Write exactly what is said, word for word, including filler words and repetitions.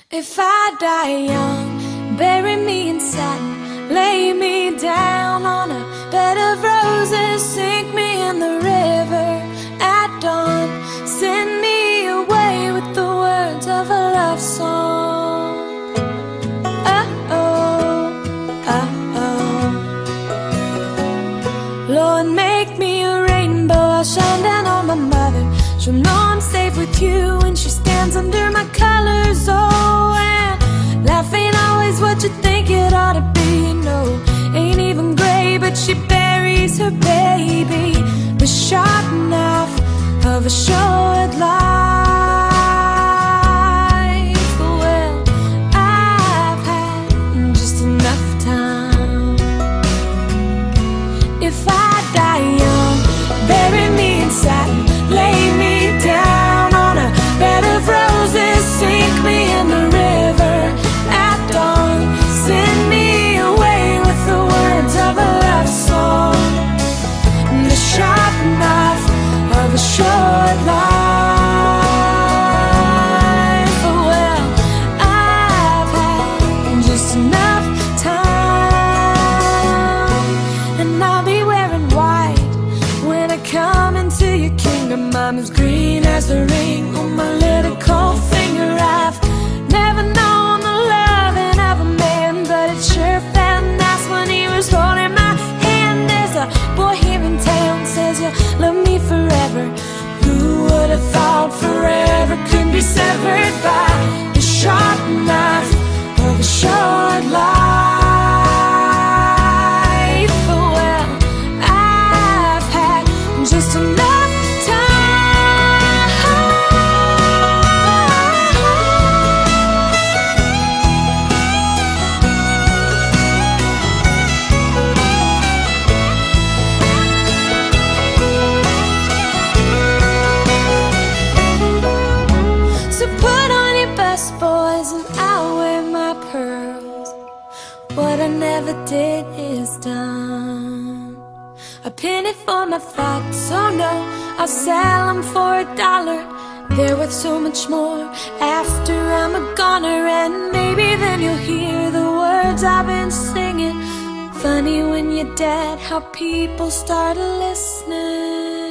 If I die young, bury me in satin, lay me down on a bed of roses, sink me in the river at dawn, send me away with the words of a love song. Oh-oh, oh-oh. Lord, make me a rainbow, I'll shine down on my mother. She'll know I'm safe with you when she stands under my colors. Oh, and life ain't always what you think it ought to be. No, ain't even gray, but she buries her baby. The sharp knife of a short life. Well, I've had just enough time. If I die young, bury me in satin, lay me down on a bed of roses, sink me in the river at dawn, send me away with the words of a love song. The sharp knife of a short life. Well, I've had just enough time, and I'll be wearing white when I come into your kingdom. I'm as green as the ring on my little cold finger. I've never known the loving of a man, but it sure felt nice when he was holding my hand. There's a boy here in town says you'll love me forever. Who would have thought forever could be severed by the sharp knife of a short life? Well, I've had just enough time. So put on your best boys and I'll wear my pearls. What I never did is done. A penny for my thoughts, oh no, I'll sell them for a dollar. They're worth so much more after I'm a goner. And maybe then you'll hear the words I've been singing. Funny when you're dead how people start listening.